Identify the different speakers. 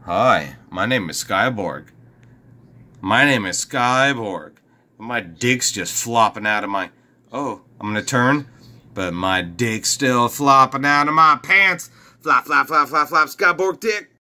Speaker 1: Hi, my name is Skyborg. My name is Skyborg. My dick's just flopping out of my... Oh, I'm gonna turn, but my dick's still flopping out of my pants. Flop, flop, flop, flop, flop, Skyborg dick.